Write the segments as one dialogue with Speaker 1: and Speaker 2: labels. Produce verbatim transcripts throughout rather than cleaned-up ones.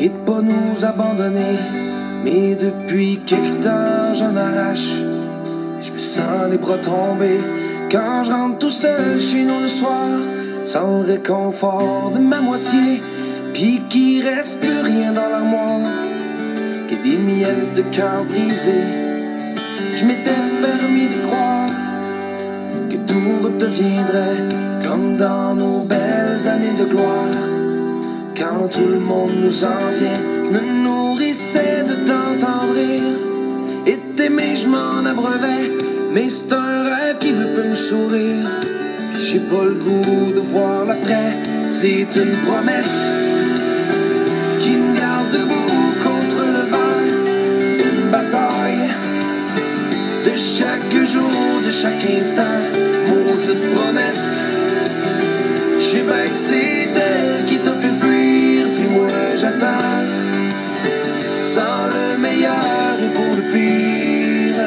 Speaker 1: et de pas nous abandonner. Mais depuis quelque temps j'en arrache, je me sens les bras tombés quand je rentre tout seul chez nous le soir, sans le réconfort de ma moitié, pis qu'il reste plus rien dans l'armoire que des miettes de cœur brisé. Je m'étais permis de croire que tout redeviendrait comme dans nos belles années de gloire. Quand tout le monde nous en vient, je me nourrissais de t'entendre rire et t'aimer, je m'en abreuvais. Mais c'est un rêve qui veut pas me sourire, puis j'ai pas le goût de voir l'après. C'est une promesse qui me garde debout contre le vent, une bataille de chaque jour, de chaque instant. Maudite promesse, je sais bien que c'est elle qui t'a fait fuir, puis moi j'attends sans le meilleur et pour le pire.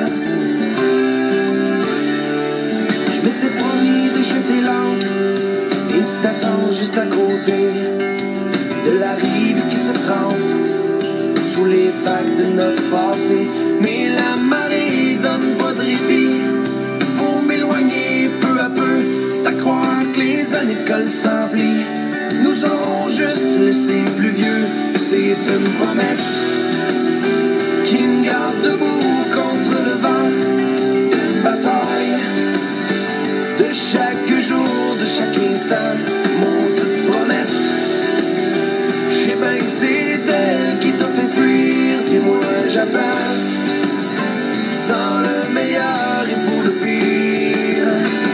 Speaker 1: Je m'étais promis de jeter l'encre et t'attends juste à côté de la rive qui se trempe sous les vagues de notre passé. Mais la marée donne pas de répit pour m'éloigner peu à peu. C'est à croire que les années de colle s'emplissent, nous ont juste laissé plus vieux. C'est une promesse qui me garde debout contre le vent, une bataille de chaque jour, de chaque instant. Maudite promesse, je sais bien que c'est elle qui t'a fait fuir, puis moi j'attends sans le meilleur et pour le pire.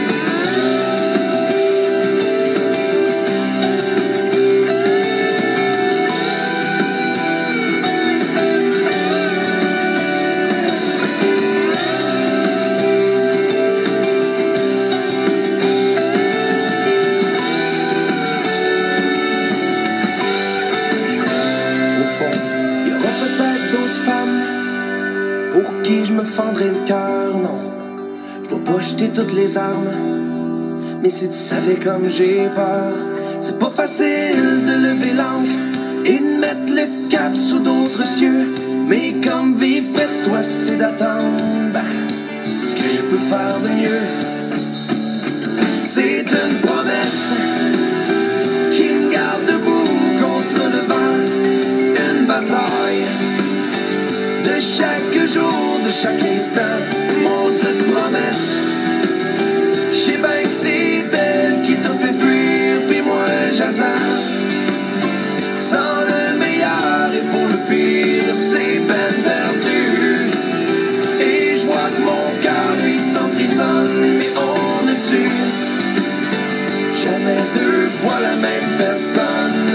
Speaker 1: Pour qui je me fendrais le cœur, non, je dois pas jeter toutes les armes. Mais si tu savais comme j'ai peur, c'est pas facile de lever l'ancre et de mettre le cap sous d'autres cieux. Mais comme vivre près de toi c'est d'attendre, ben, c'est ce que je peux faire de mieux. C'est une promesse qui me garde debout contre le vent, une bataille de chaque jour, de chaque instant. Maudite promesse, je sais bien que c'est elle qui t'a fait fuir, puis moi j'attends sans le meilleur et pour le pire. C'est peine perdue et je vois que mon cœur lui s'emprisonne. Mais on ne tue jamais deux fois la même personne.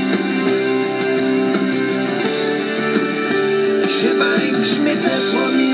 Speaker 1: Je sais bien que je m'étais promis